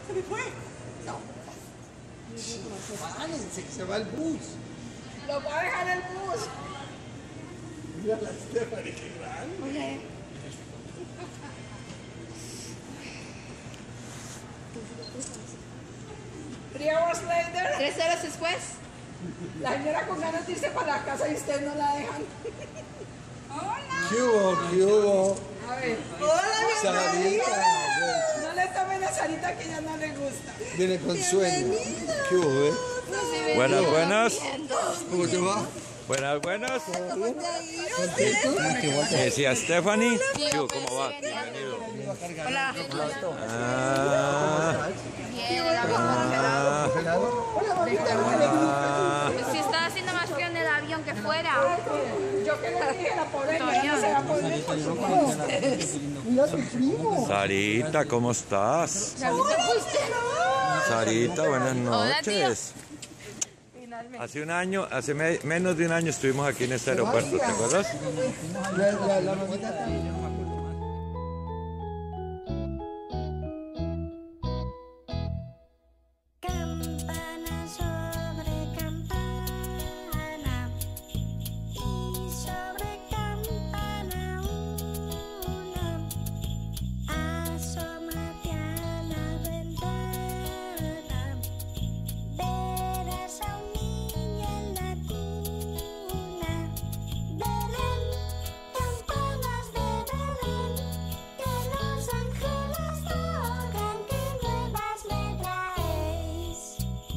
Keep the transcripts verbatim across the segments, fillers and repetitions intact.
¿Se me fue? No. Párense, que se va el bus. Lo va a dejar el bus. Mira la Stephanie, qué grande. Oye. Three hours later. Tres horas después. La señora con ganas de irse para la casa y ustedes no la dejan. Hola. ¿Qué hubo? ¿Qué hubo? A ver. Hola, Sarita. No le tomen a Sarita que ya no le gusta. Viene con sueño. ¿Qué hubo, eh? Buenas, buenas. ¿Cómo te va? Buenas, buenas. ¿Contento? Decía Stephanie. Yo, ¿cómo va? Bienvenido. Hola. Ah, Bien. ah, ah. Pues si estaba haciendo más frío en el avión que fuera. Yo que le dije, la pobre niña no se va a poner por su culo. Mira su primo. Sarita, ¿cómo estás? Sarita, buenas noches. Hace un año, hace me- menos de un año estuvimos aquí en este aeropuerto, ¿te acuerdas? La, la, la mamita también. Campana sobre campana y sobre campana una, asómate a la ventana, verás a un niño en la cuna. Belén, campanas de Belén, que los ángeles tocan, que nuevas me traéis.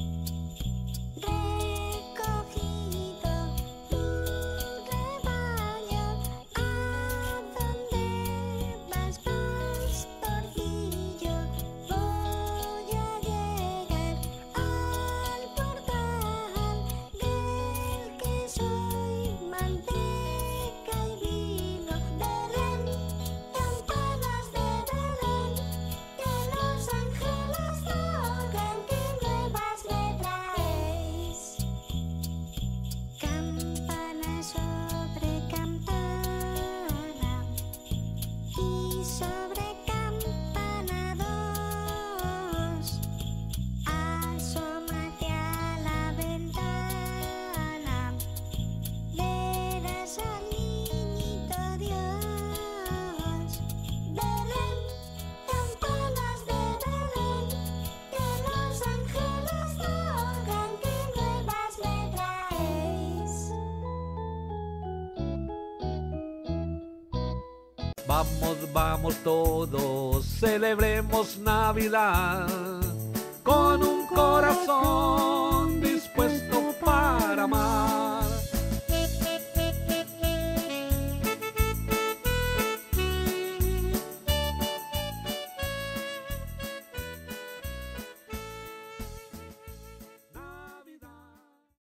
Recogido tu rebaño, ¿a dónde vas, pastorcillo? Voy a llegar al portal del que soy manteca y vino. Belén, campanas de Belén, que los ángeles tocan, que nuevas me traéis. Campana sobre campana y sobre campana dos, asómate a la ventana, verás al niñito Dios. Belén, campanas de Belén, que los ángeles tocan, que nuevas me traéis. Vamos, vamos todos, celebremos Navidad con un corazón